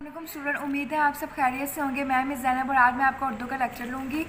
वालेकुम स्टूडेंट, उम्मीद है आप सब खैरियत से होंगे। मैं मिस ज़ैनब और आज मैं आपका उर्दू का लेक्चर लूँगी।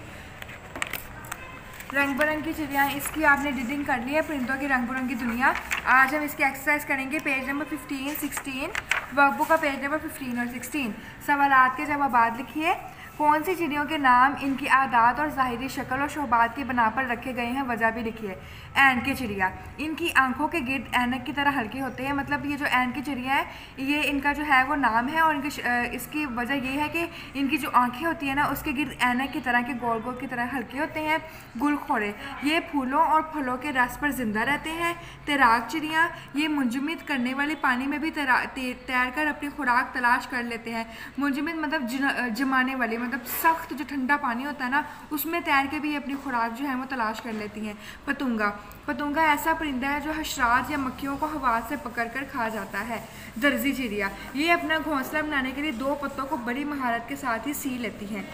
रंग बिरंगी चिड़िया, इसकी आपने रीडिंग कर ली है, परिंदों की रंग बिरंगी दुनिया। आज हम इसकी एक्सरसाइज करेंगे पेज नंबर 15, 16, वर्कबुक का पेज नंबर 15 और 16। सवालात के जवाब लिखिए। कौन सी चिड़ियों के नाम, इनकी आदात और ज़ाहिरी शक्ल और शोबात की बना पर रखे गए हैं, वजह भी लिखिए। ऐन की चिड़िया, इनकी आंखों के गिर्द ऐनक की तरह हल्के होते हैं। मतलब ये जो ऐन की चिड़िया है, ये इनका जो है वो नाम है और इसकी वजह ये है कि इनकी जो आंखें होती है ना, उसके गिर्द ऐनक की तरह के गोल गोल की तरह हल्के होते हैं। गुलखोरे, ये फूलों और फलों के रस पर जिंदा रहते हैं। तैराक चिड़िया, ये मुंजमद करने वाली पानी में भी तैर कर अपनी खुराक तलाश कर लेते हैं। मुंजमद मतलब जमाने वाली, मतलब सख्त जो ठंडा पानी होता है ना, उसमें तैर के भी अपनी खुराक जो है वो तलाश कर लेती हैं। पतंगा, पतंगा ऐसा परिंदा है जो हशरात या मक्खियों को हवा से पकड़कर खा जाता है। दर्जी चिड़िया, ये अपना घोंसला बनाने के लिए दो पत्तों को बड़ी महारत के साथ ही सी लेती हैं।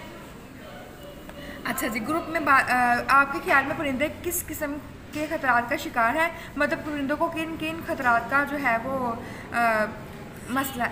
अच्छा जी, ग्रुप में आपके ख्याल में परिंदे किस किस्म के खतरात का शिकार है? मतलब परिंदों को किन किन खतरात का जो है वो मसला,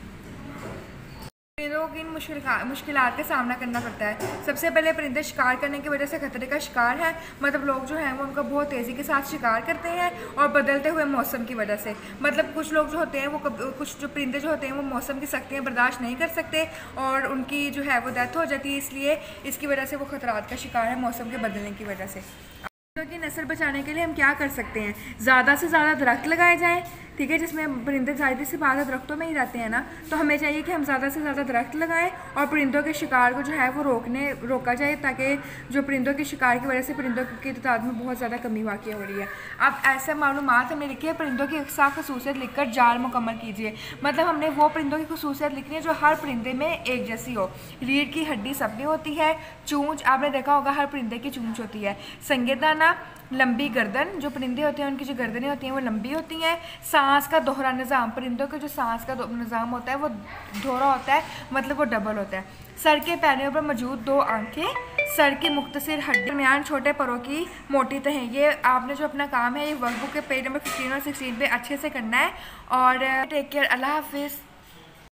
परिंदों को किन मुश्किलात का सामना करना पड़ता है? सबसे पहले परिंदे शिकार करने की वजह से खतरे का शिकार है। मतलब लोग जो हैं वो उनका बहुत तेज़ी के साथ शिकार करते हैं और बदलते हुए मौसम की वजह से। मतलब कुछ लोग जो होते हैं वो कुछ जो परिंदे जो होते हैं वो मौसम की सख्तियाँ बर्दाश्त नहीं कर सकते और उनकी जो है वो डेथ हो जाती है, इसलिए इसकी वजह से वो खतरात का शिकार है मौसम के बदलने की वजह से। परिंदों की नस्ल बचाने के लिए हम क्या कर सकते हैं? ज़्यादा से ज़्यादा दरख्त लगाए जाएँ, ठीक है, जिसमें परिंदे ज़्यादा से ज़्यादा दरख्तों में ही रहते हैं ना, तो हमें चाहिए कि हम ज़्यादा से ज़्यादा दरख्त लगाएं और परिंदों के शिकार को जो है वो रोका जाए, ताकि जो परिंदों के शिकार की वजह से परिंदों की तादाद में बहुत ज़्यादा कमी वाक़ई हो रही है। अब ऐसे मालूमात हमने लिखी है, परिंदों की अक्सा खसूसियत लिखकर जाल मुकम्मल कीजिए। मतलब हमने वो परिंदों की खसूसियत लिखनी है जो हर परिंदे में एक जैसी हो। रीढ़ की हड्डी सबकी होती है। चूंच, आपने देखा होगा हर परिंदे की चूंच होती है। संगेदाना, लंबी गर्दन, जो परिंदे होते हैं उनकी जो गर्दनें होती हैं वो लंबी होती हैं। सांस का दोहरा निज़ाम, परिंदों का जो सांस का निज़ाम होता है वो दोहरा होता है, मतलब वो डबल होता है। सर के पैरों पर मौजूद दो आंखें, सर की मुख्तसर हड्डी, दरमियान छोटे परों की मोटी तहें। ये आपने जो अपना काम है ये वर्कबुक के पेज नंबर 15 और 16 पे अच्छे से करना है। और टेक केयर, अल्लाह हाफिज़।